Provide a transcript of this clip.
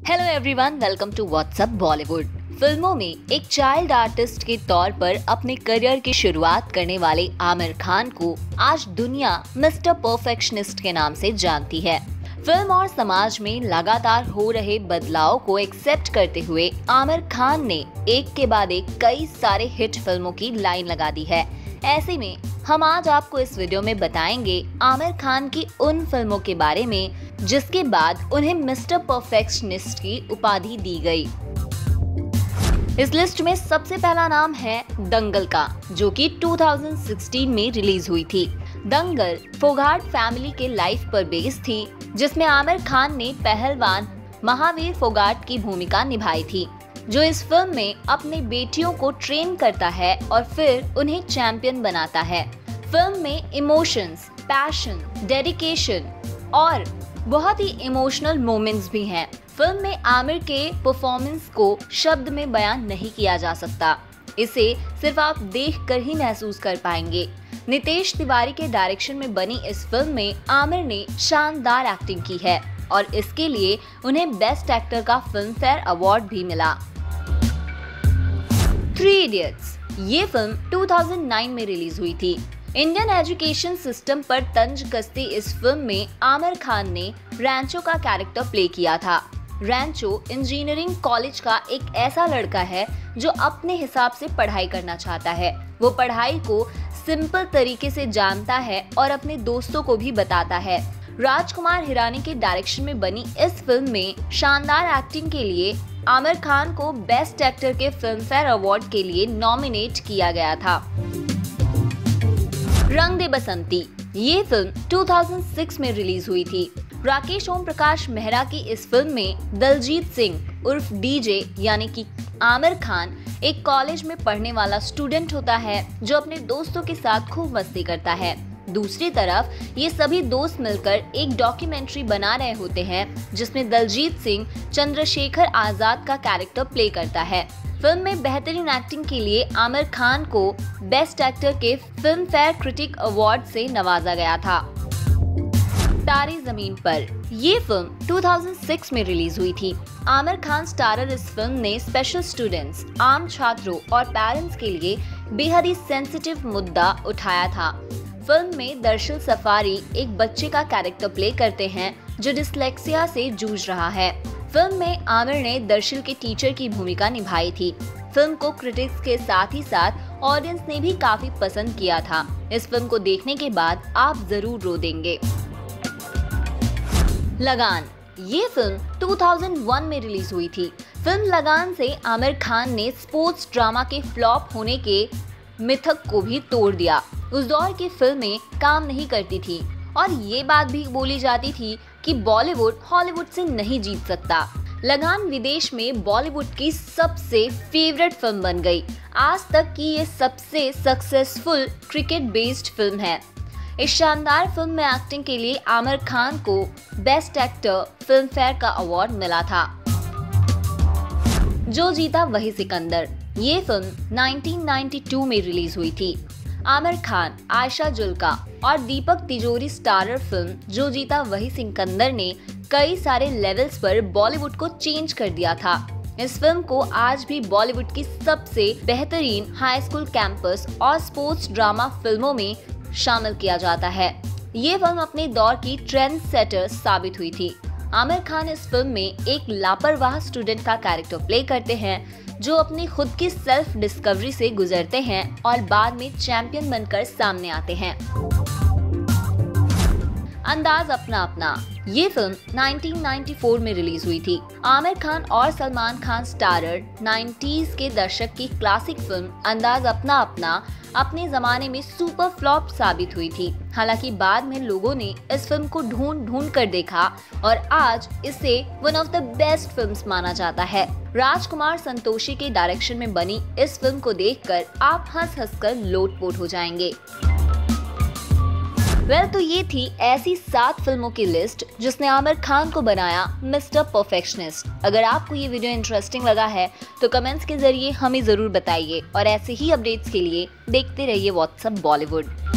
Hello everyone, welcome to WhatsApp Bollywood. फिल्मों में एक चाइल्ड आर्टिस्ट के तौर पर अपने करियर की शुरुआत करने वाले आमिर खान को आज दुनिया मिस्टर परफेक्शनिस्ट के नाम से जानती है। फिल्म और समाज में लगातार हो रहे बदलाव को एक्सेप्ट करते हुए आमिर खान ने एक के बाद एक कई सारे हिट फिल्मों की लाइन लगा दी है। ऐसे में हम आज आपको इस वीडियो में बताएंगे आमिर खान की उन फिल्मों के बारे में जिसके बाद उन्हें मिस्टर परफेक्शनिस्ट की उपाधि दी गई। इस लिस्ट में सबसे पहला नाम है दंगल का, जो कि 2016 में रिलीज हुई थी। दंगल फोगाट फैमिली के लाइफ पर बेस्ड थी, जिसमें आमिर खान ने पहलवान महावीर फोगाट की भूमिका निभाई थी, जो इस फिल्म में अपने बेटियों को ट्रेन करता है और फिर उन्हें चैंपियन बनाता है। फिल्म में इमोशंस, पैशन, डेडिकेशन और बहुत ही इमोशनल मोमेंट्स भी हैं। फिल्म में आमिर के परफॉर्मेंस को शब्द में बयान नहीं किया जा सकता, इसे सिर्फ आप देखकर ही महसूस कर पाएंगे। नितेश तिवारी के डायरेक्शन में बनी इस फिल्म में आमिर ने शानदार एक्टिंग की है और इसके लिए उन्हें बेस्ट एक्टर का फिल्म फेयर अवार्ड भी मिला। 3 इडियट्स ये फिल्म 2009 में रिलीज हुई थी। इंडियन एजुकेशन सिस्टम पर तंज कसती इस फिल्म में आमिर खान ने रैंचो का कैरेक्टर प्ले किया था। रैंचो इंजीनियरिंग कॉलेज का एक ऐसा लड़का है जो अपने हिसाब से पढ़ाई करना चाहता है। वो पढ़ाई को सिंपल तरीके से जानता है और अपने दोस्तों को भी बताता है। राजकुमार हिरानी के डायरेक्शन में बनी इस फिल्म में शानदार एक्टिंग के लिए आमिर खान को बेस्ट एक्टर के फिल्म फेयर अवार्ड के लिए नॉमिनेट किया गया था। रंग दे बसंती ये फिल्म 2006 में रिलीज हुई थी। राकेश ओम प्रकाश मेहरा की इस फिल्म में दलजीत सिंह उर्फ डीजे यानी कि आमिर खान एक कॉलेज में पढ़ने वाला स्टूडेंट होता है जो अपने दोस्तों के साथ खूब मस्ती करता है। दूसरी तरफ ये सभी दोस्त मिलकर एक डॉक्यूमेंट्री बना रहे होते हैं जिसमें दलजीत सिंह चंद्रशेखर आजाद का कैरेक्टर प्ले करता है। फिल्म में बेहतरीन एक्टिंग के लिए आमिर खान को बेस्ट एक्टर के फिल्म फेयर क्रिटिक अवार्ड से नवाजा गया था। तारे जमीन पर ये फिल्म 2006 में रिलीज हुई थी। आमिर खान स्टारर इस फिल्म ने स्पेशल स्टूडेंट्स, आम छात्रों और पेरेंट्स के लिए बेहद ही सेंसिटिव मुद्दा उठाया था। फिल्म में दर्शल सफारी एक बच्चे का कैरेक्टर प्ले करते हैं जो डिस्लेक्सिया से जूझ रहा है। फिल्म में आमिर ने दर्शल के टीचर की भूमिका निभाई थी। फिल्म को क्रिटिक्स के साथ ही साथ ऑडियंस ने भी काफी पसंद किया था। इस फिल्म को देखने के बाद आप जरूर रो देंगे। लगान ये फिल्म 2001 में रिलीज हुई थी। फिल्म लगान से आमिर खान ने स्पोर्ट्स ड्रामा के फ्लॉप होने के मिथक को भी तोड़ दिया। उस दौर की फिल्में काम नहीं करती थी और ये बात भी बोली जाती थी कि बॉलीवुड हॉलीवुड से नहीं जीत सकता। लगान विदेश में बॉलीवुड की सबसे फेवरेट फिल्म बन गई। आज तक की ये सबसे सक्सेसफुल क्रिकेट बेस्ड फिल्म है। इस शानदार फिल्म में एक्टिंग के लिए आमिर खान को बेस्ट एक्टर फिल्म फेयर का अवार्ड मिला था। जो जीता वही सिकंदर ये फिल्म 1992 में रिलीज हुई थी। आमिर खान, आयशा जुल्का और दीपक तिजोरी स्टारर फिल्म जो जीता वही सिकंदर ने कई सारे लेवल्स पर बॉलीवुड को चेंज कर दिया था। इस फिल्म को आज भी बॉलीवुड की सबसे बेहतरीन हाई स्कूल कैंपस और स्पोर्ट्स ड्रामा फिल्मों में शामिल किया जाता है। ये फिल्म अपने दौर की ट्रेंड सेटर साबित हुई थी। आमिर खान इस फिल्म में एक लापरवाह स्टूडेंट का कैरेक्टर प्ले करते हैं जो अपनी खुद की सेल्फ डिस्कवरी से गुजरते हैं और बाद में चैंपियन बनकर सामने आते हैं। अंदाज अपना अपना ये फिल्म 1994 में रिलीज हुई थी। आमिर खान और सलमान खान स्टारर 90s के दशक की क्लासिक फिल्म अंदाज अपना अपना अपने जमाने में सुपर फ्लॉप साबित हुई थी। हालांकि बाद में लोगों ने इस फिल्म को ढूंढ कर देखा और आज इसे one of the best films माना जाता है। राजकुमार संतोषी के डायरेक्शन में बनी इस फिल्म को देखकर आप हंस कर लोटपोट हो जाएंगे। तो ये थी ऐसी 7 फिल्मों की लिस्ट जिसने आमिर खान को बनाया मिस्टर परफेक्शनिस्ट। अगर आपको ये वीडियो इंटरेस्टिंग लगा है तो कमेंट्स के जरिए हमें जरूर बताइए और ऐसे ही अपडेट्स के लिए देखते रहिए व्हाट्सएप बॉलीवुड।